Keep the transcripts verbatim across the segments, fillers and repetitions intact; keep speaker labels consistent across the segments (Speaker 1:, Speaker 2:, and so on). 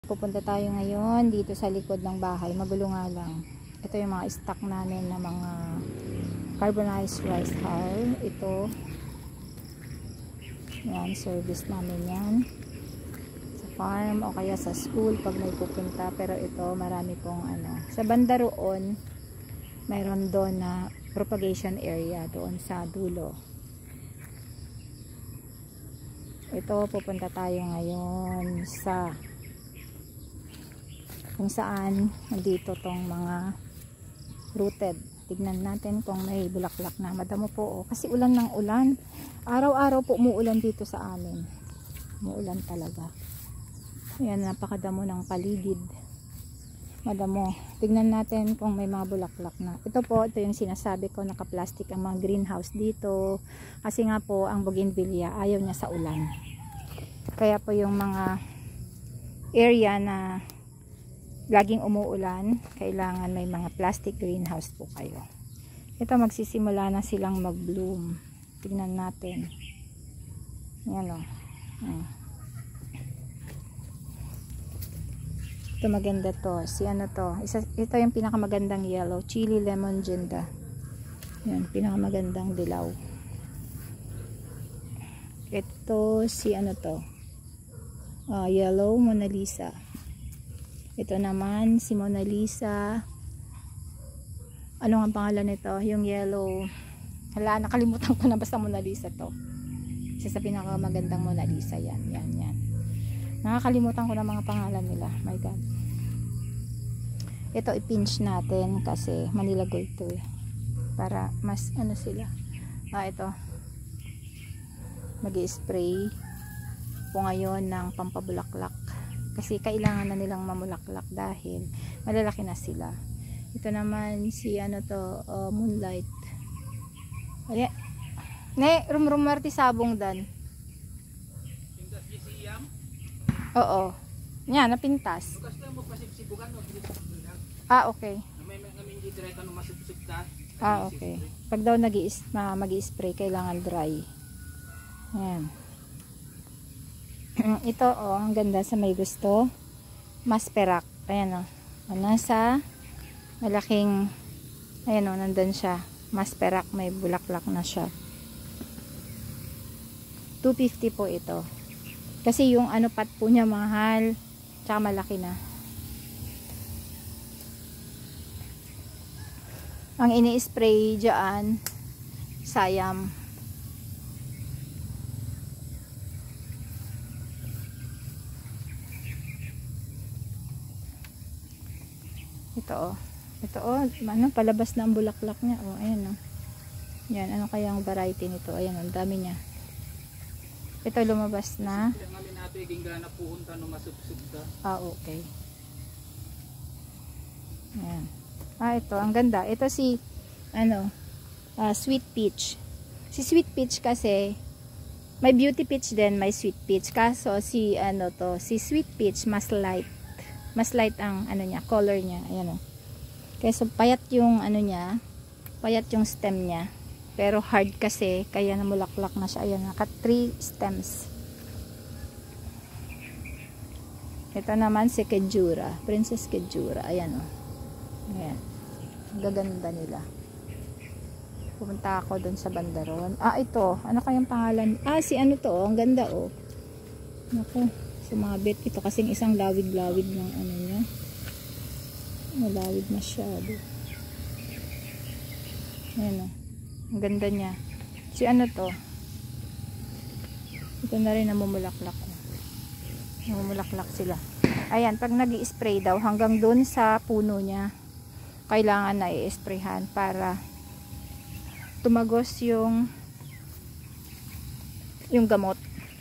Speaker 1: Pupunta tayo ngayon dito sa likod ng bahay. Magulo nga lang. Ito yung mga stock namin na mga carbonized rice hull. Ito. Yan, service namin yan. Sa farm o kaya sa school pag may pupunta. Pero ito, marami pong ano. Sa banda roon, mayroon doon na propagation area doon sa dulo. Ito, pupunta tayo ngayon sa kung saan nandito tong mga rooted. Tignan natin kung may bulaklak na. Madamo po, oh. Kasi ulan ng ulan. Araw-araw po umuulan dito sa amin. Umuulan talaga. Ayan, napakadamo ng paligid. Madamo. Tignan natin kung may mga bulaklak na. Ito po, ito yung sinasabi ko, naka-plastic ang mga greenhouse dito. Kasi nga po, ang bougainvillea, ayaw niya sa ulan. Kaya po yung mga area na laging umuulan, kailangan may mga plastic greenhouse po kayo. Ito, magsisimula na silang mag-bloom. Tignan natin. Yan o. Hmm. Ito maganda to. Si ano to? Isa, ito yung pinakamagandang yellow. Chili lemon ginda. Yan, pinakamagandang dilaw. Ito si ano to? Uh, yellow Mona Lisa. Ito naman si Mona Lisa. Ano ang pangalan nito? Yung yellow. Hala, nakalimutan ko na, basta Mona Lisa to. Isa sa pinakamagandang Mona Lisa yan. Yan, yan. Nakakalimutan ko na mga pangalan nila. My God. Ito i-pinch natin kasi Manila Gold to eh. Para mas ano sila. Ah, ito. Mag-i-spray po ngayon ng pampabulaklak. Kasi kailangan na nilang mamulaklak dahil malalaki na sila. Ito naman si ano to, uh, Moonlight. Ayan. Ne, rumrumarti sabong dan.
Speaker 2: Pintas di siyam?
Speaker 1: Oo. Yan, napintas. Ah, okay. Ah, okay. Pag daw mag-i-spray, kailangan dry. Ayan. Ito, oh, ang ganda sa may gusto. Masperak. Ayan, oh. Nasa malaking, ayan, oh, nandun siya. Masperak, may bulaklak na siya. two fifty po ito. Kasi yung ano pat po niya mahal, tsaka malaki na. Ang ini-spray dyan, sayam. Ito oh. Ito oh, ano, palabas na ang bulaklak niya. Oh, ayan oh. Yan, ano kaya ang variety nito? Ayan, ang dami niya. Ito lumabas na. Ah, okay. Ayan. Ah, ito, ang ganda. Ito si ano, uh, sweet peach. Si sweet peach kasi may beauty peach din, may sweet peach. Kaso si ano to, si sweet peach mas light. Mas light ang ano niya, color niya. Ayan o. Kaya so payat yung ano niya, payat yung stem niya. Pero hard kasi, kaya namulaklak na siya. Ayan, naka three stems. Ito naman si Kejura, Princess Kejura. Ayan o. Ayan. Ang gaganda nila. Pumunta ako doon sa bandaron. Ah, ito. Ano kayang pangalan? Ah, si ano to. Ang ganda o. Naku. Sumabit. Ito kasing isang lawid-lawid ng ano niya. Malawid masyado. Ayan o. Ang ganda niya. Si ano to? Ito na rin namumulaklak. Namumulaklak sila. Ayan. Pag nag-i-spray daw hanggang dun sa puno niya, kailangan na i-sprayhan para tumagos yung yung gamot.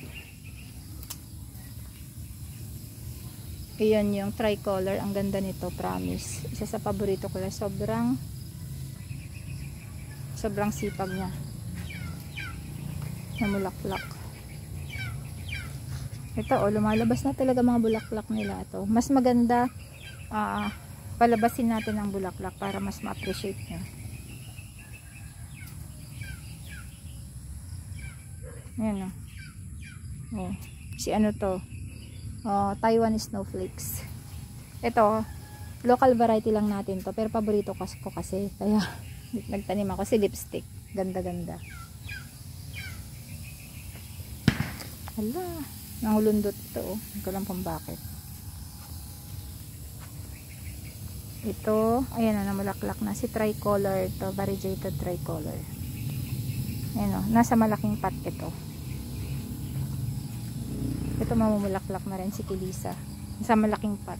Speaker 1: Ayan yung tricolor. Ang ganda nito, promise. Isa sa paborito ko lang. Sobrang sobrang sipag niya. Namulaklak. Ito, oh, lumalabas na talaga mga bulaklak nila ito. Mas maganda ah, uh, palabasin natin ang bulaklak para mas ma-appreciate niya. Ayan o. Oh. Si ano to? Oh, Taiwan snowflakes. Ito, local variety lang natin to. Pero paborito ko kasi. Kaya, nagtanim ako si lipstick. Ganda-ganda. Hala, nangulundot ito. Oh. Hindi ko lang kung bakit. Ito, ayan na, namulaklak na. Si tricolor to, variegated tricolor. Ayan o, nasa malaking pot ito. Ito mamumulaklak na rin si Kilisa. Sa malaking pot.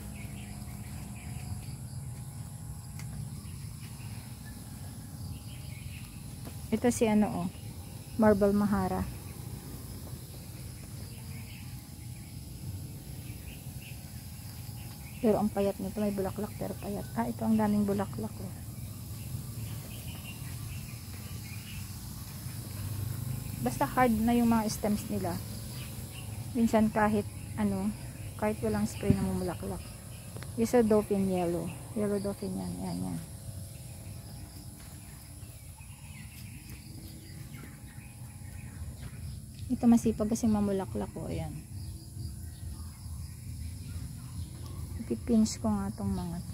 Speaker 1: Ito si ano oh, Marble Mahara. Pero ang payat nito, may bulaklak pero payat. Ah, ito ang daming bulaklak oh. Basta hard na yung mga stems nila. Minsan kahit ano, kahit walang spray na mumulaklak. Isa Dauphin yellow. Yellow Dauphin yan. Yan, yan. Ito masipag kasi mamulaklak ko. Ayan. Ipipinch ko nga itong mga to.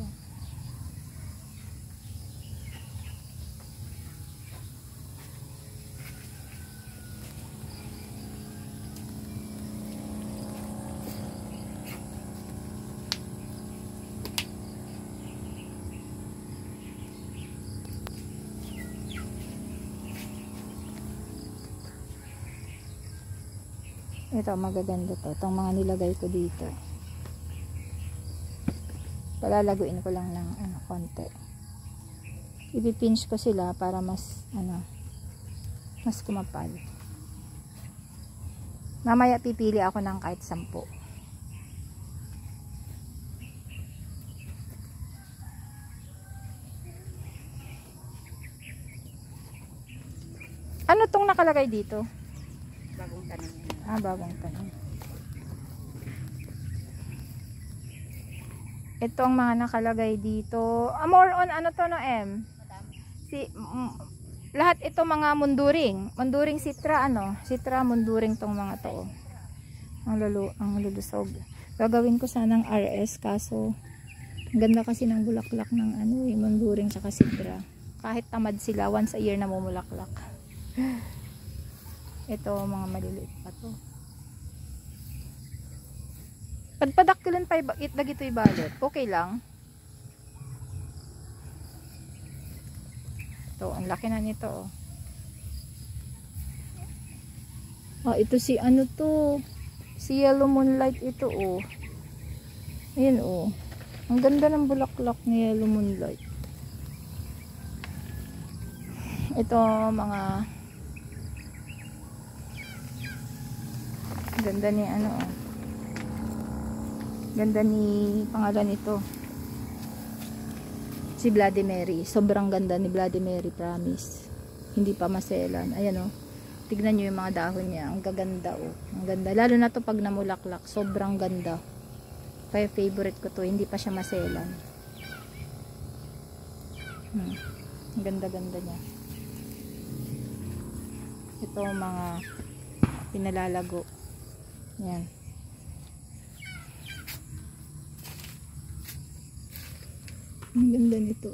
Speaker 1: Ito, magaganda to. Itong mga nilagay ko dito. Palalaguin ko lang ng ano, konti. Ipipinch ko sila para mas, ano, mas kumapal. Mamaya pipili ako ng kahit sampu. Ano tong nakalagay dito?
Speaker 3: Bagong tanim.
Speaker 1: Ah, bagong tanim. Ito ang mga nakalagay dito. Ah, more on ano to no, M? Si, mm, lahat ito mga munduring. Munduring sitra, ano? Sitra, munduring tong mga to. Ang, lulu, ang lulusog. Gagawin ko sanang R S, kaso ang ganda kasi ng bulaklak ng ano, eh, munduring tsaka sitra. Kahit tamad sila, once a year na mumulaklak. Ito, mga maliliit pa to. Pagpadaktilan pa itlag ito ibalot. Okay lang. Ito, ang laki na nito. Oh. Ah, ito si ano to. Si Yellow Moonlight ito oh. Ayan oh. Ang ganda ng bulaklak ni Yellow Moonlight. Ito mga ganda ni ano oh. Ganda ni pangalan nito. Si Bloody Mary. Sobrang ganda ni Bloody Mary, promise. Hindi pa maselan. Ayan oh. Tignan nyo yung mga dahon niya. Ang gaganda oh. Ang ganda. Lalo na to pag namulaklak. Sobrang ganda. Kaya favorite ko to. Hindi pa siya maselan. Hmm. Ang ganda-ganda niya. Ito mga pinalalago. Yan. Ang ganda nito.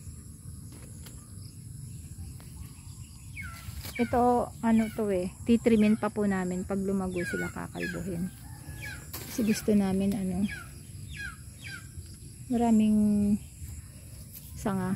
Speaker 1: Ito, ano to eh. Titrimin pa po namin. Pag lumago sila kakalbuhin. Kasi gusto namin ano. Maraming sanga.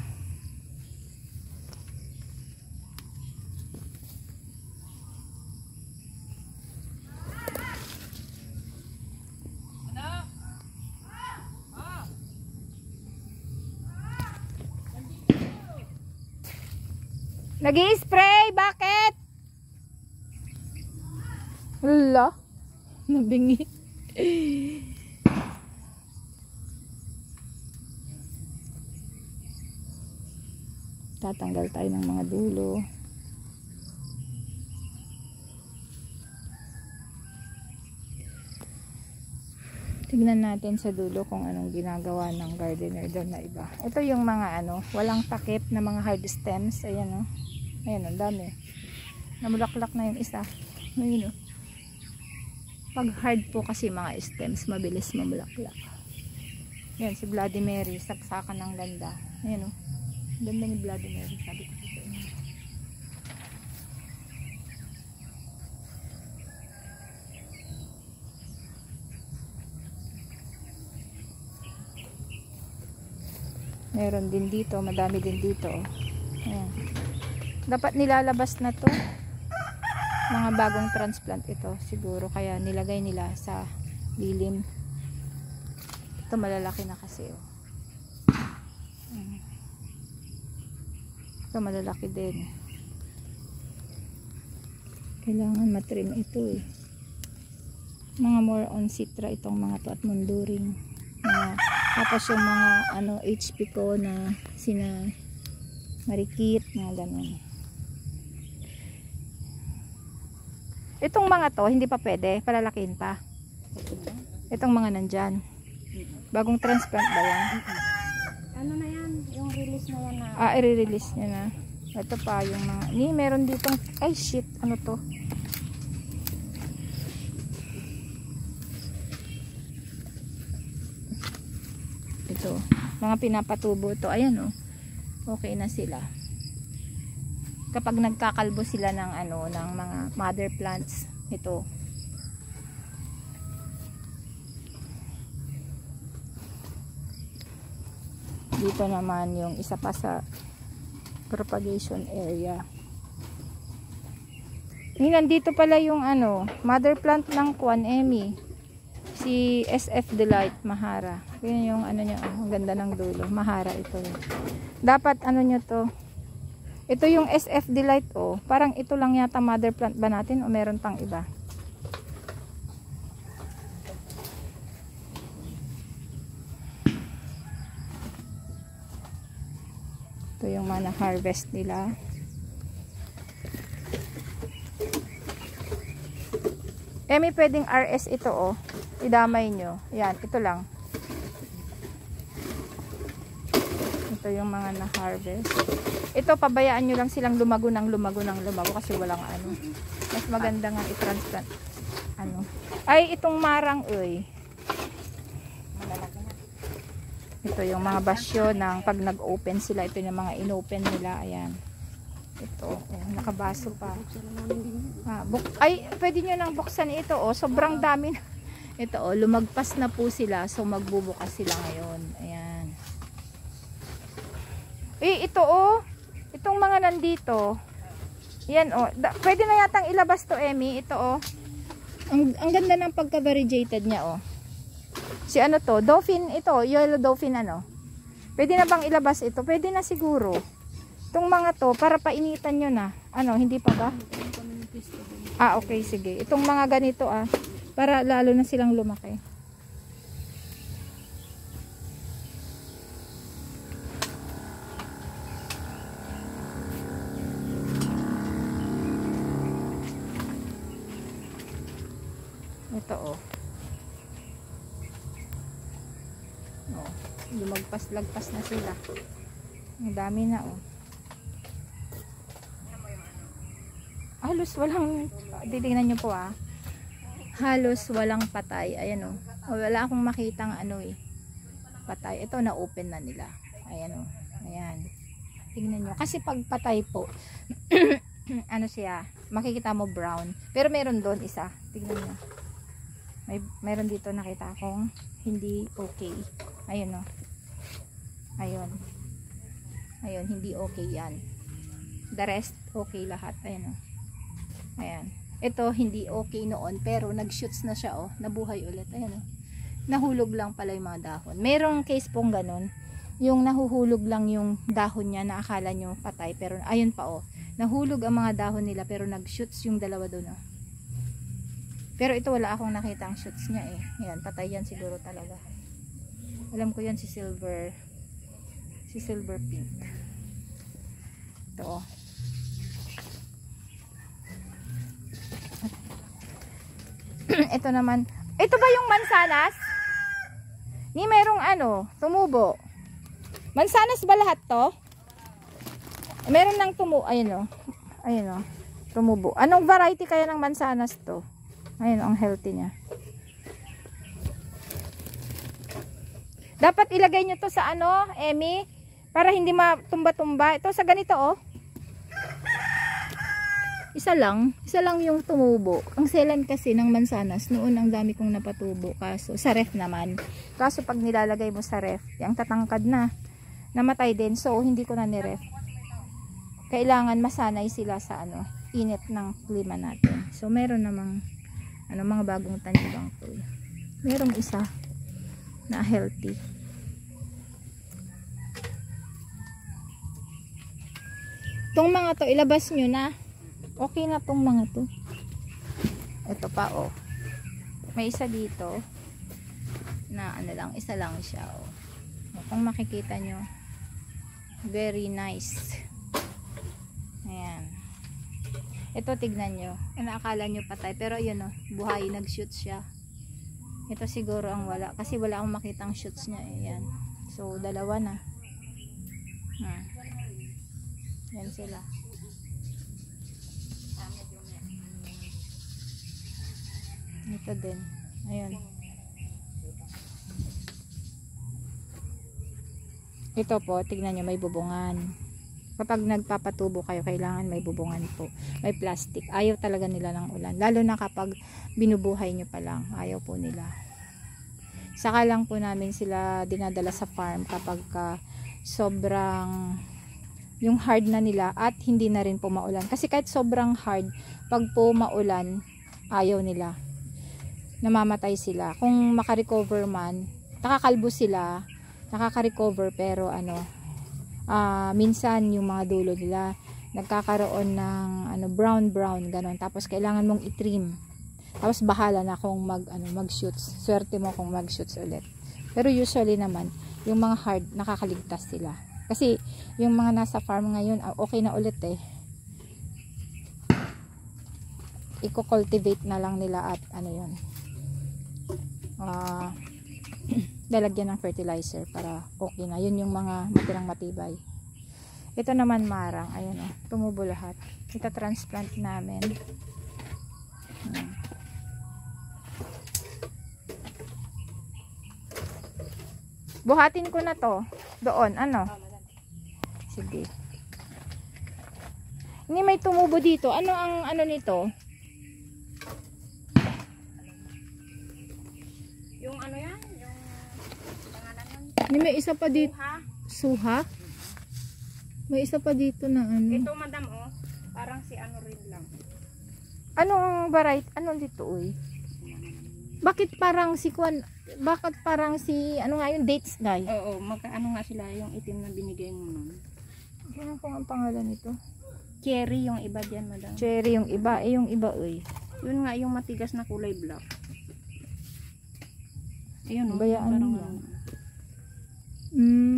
Speaker 1: Nag-i-spray! Bakit? Wala. Nabingi. Tatanggal tayo ng mga dulo. Tignan natin sa dulo kung anong ginagawa ng gardener doon na iba. Ito yung mga ano, walang takip na mga hard stems. Ayan o. Oh. Ayan, ang dami. Namulaklak na yung isa. Ayun o. Pag hard po kasi mga stems, mabilis mamulaklak. Yan, si Bloody Mary, saksakan ng ganda. Ayan o. Ganda ni Bloody Mary, sabi ko sa inyo. Meron din dito, madami din dito. Ayan. Dapat nilalabas na to. Mga bagong transplant ito siguro, kaya nilagay nila sa lilim. Ito malalaki na kasi oh. Ito malalaki din. Kailangan matrim ito eh. Mga more on citra itong mga to at munduring. Mga, tapos yung mga ano H P ko na sina marikit, mga ganun. Itong mga to, hindi pa pwede, palalakin pa. Itong mga nandyan. Bagong transplant ba yan?
Speaker 3: Ano na yan? Yung release na yan na.
Speaker 1: Ah, i-release niya na. Ito pa yung mga, ni meron ditong, ay shit, ano to? Ito, mga pinapatubo to. Ayan oh. Okay na sila. Kapag nagkakalbo sila ng ano ng mga mother plants ito. Dito naman yung isa pa sa propagation area. Ngayon dito pala yung ano mother plant ng Kwan Emmy. Si S F Delight Mahara. Yun yung ano niya, oh, ang ganda ng dulo. Mahara ito. Dapat ano nyo to? Ito yung S F Delight oh. Parang ito lang yata mother plant ba natin o meron pang iba? Ito yung mga na-harvest nila. Eh may pwedeng R S ito oh. Idamay nyo. Yan, ito lang. Ito yung mga na-harvest. Ito, pabayaan nyo lang silang lumago ng lumago ng lumago kasi walang ano. Mas maganda nga i-transplant. Ano. Ay, itong marang, uy. Ito yung mga basyo ng pag nag-open sila. Ito yung mga in-open nila. Ayan. Ito. Ayan, nakabaso pa. Ah, buk ay, pwede nyo nang buksan ito. Oh. Sobrang dami. Ito, oh, lumagpas na po sila. So, magbubukas sila ngayon. Ayan. Eh, ito, oh. Itong mga nandito. Yan, oh. Da, pwede na yatang ilabas to, Emmy. Ito, oh. Ang, ang ganda ng pagka-variegated niya, oh. Si ano to? Dolphin, ito. Yellow dolphin, ano. Pwede na bang ilabas ito? Pwede na siguro. Itong mga to, para painitan nyo na. Ano, hindi pa ba? Ah, okay, sige. Itong mga ganito, ah. Para lalo na silang lumaki. Ito oh. Oh, lumagpas-lagpas na sila. Ang dami na oh. Halos walang, titingnan nyo po ah. Halos walang patay. Ayan oh. Wala akong makitang ano eh. Patay. Ito na open na nila. Ayan oh. Ayan. Tingnan nyo. Kasi pag patay po, ano siya, makikita mo brown. Pero meron doon isa. Tingnan nyo. May, meron dito nakita akong hindi okay. Ayun o. Ayun. Ayun, hindi okay yan. The rest, okay lahat. Ayun o. Ayan. Ito, hindi okay noon. Pero nag-shoots na siya o. Nabuhay ulit. Ayun o. Nahulog lang pala yung mga dahon. Merong case pong ganun. Yung nahuhulog lang yung dahon niya na akala nyo patay. Pero ayun pa o. Nahulog ang mga dahon nila pero nag-shoots yung dalawa doon o. Pero ito wala akong nakita ang shoots niya eh. Yan, patay yan siguro talaga. Alam ko yan si silver. Si silver pink. Ito oh. Ito naman. Ito ba yung mansanas? Ni merong ano, tumubo. Mansanas ba lahat to? Meron nang tumubo. Ayun oh. Ayun oh. Tumubo. Anong variety kaya ng mansanas to? Ayun, ang healthy niya. Dapat ilagay nyo to sa ano, Emmy, para hindi matumba-tumba. Ito sa ganito, oh. Isa lang. Isa lang yung tumubo. Ang selan kasi ng mansanas, noon ang dami kong napatubo. Kaso, sa ref naman. Kaso pag nilalagay mo sa ref, yung tatangkad na, namatay din. So, hindi ko na ni-ref. Kailangan masanay sila sa ano, init ng klima natin. So, meron namang ano, mga bagong tanibang to. Merong isa na healthy. Itong mga to, ilabas nyo na. Okay na tong mga to. Ito pa, oh. May isa dito na ano lang, isa lang siya, oh. Kung makikita nyo, very nice. Ayan. Ito, tignan nyo. Inaakala nyo patay, pero yun, oh, buhay, nag-shoot siya. Ito siguro ang wala, kasi wala akong makitang shoots niya. Ayan. So, dalawa na. Hmm. Yan sila. Ito din. Ayun. Ito po, tignan nyo, may bubungan. Kapag nagpapatubo kayo, kailangan may bubungan po. May plastic. Ayaw talaga nila ng ulan. Lalo na kapag binubuhay nyo pa lang. Ayaw po nila. Saka lang po namin sila dinadala sa farm kapag ka sobrang yung hard na nila at hindi na rin po maulan. Kasi kahit sobrang hard, pag po maulan, ayaw nila. Namamatay sila. Kung makarecover man, nakakalbo sila, nakaka-recover, pero ano, uh, minsan yung mga dulo nila nagkakaroon ng ano, brown brown ganon. Tapos kailangan mong i-trim. Tapos bahala na kung mag ano, mag-shoots. Swerte mo kung mag-shoots ulit. Pero usually naman, yung mga hard, nakakaligtas sila. Kasi yung mga nasa farm ngayon, okay na ulit eh. Iko-cultivate na lang nila at ano yun. Uh, lalagyan ng fertilizer para okay na. Yun yung mga matirang matibay. Ito naman marang. Ayun o. Oh, tumubo lahat. Ito transplant namin. Hmm. Buhatin ko na to. Doon. Ano? Sige. Hindi may tumubo dito. Ano ang ano nito?
Speaker 3: Yung ano yan? Yung pangalan nun?
Speaker 1: Hindi may isa pa dito.
Speaker 3: Suha?
Speaker 1: Suha? May isa pa dito na ano.
Speaker 3: Ito madam oh. Parang si ano rin lang.
Speaker 1: Anong variety? Anong dito uy? Bakit parang si Kwan? Bakit parang si ano nga yung dates guy?
Speaker 3: Oo, magkaano nga sila yung itim na binigay mo nun.
Speaker 1: Ano po ang pangalan nito?
Speaker 3: Cherry yung iba diyan madam.
Speaker 1: Cherry yung iba. Eh yung iba uy.
Speaker 3: Yun nga yung matigas na kulay black. Ayun oh.
Speaker 1: Bayaan
Speaker 3: Parang
Speaker 1: mo lang. Hmm.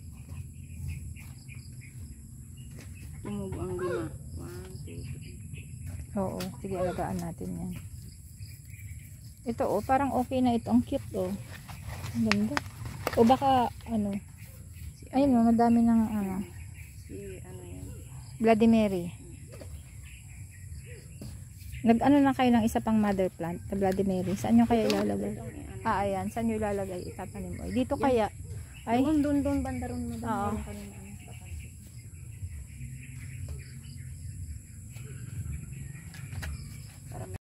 Speaker 3: Tumubo ang lima. One, two, three.
Speaker 1: Oo. Sige, alagaan natin yan. Ito oh, parang okay na ito. Ang cute oh. Ang ganda. O baka ano. Ayun oh, madami ng ano.
Speaker 3: Si ano yan.
Speaker 1: Bloody Mary. Nag-ano na kayo ng isa pang mother plant na Bloody Mary. Saan nyo kaya ilalagay? Ah, ayan. Saan nyo ilalagay? Itatanim mo. Dito kaya. Ay,
Speaker 3: Doon, doon, doon, banda ron mo.
Speaker 1: Oo.
Speaker 3: Doon,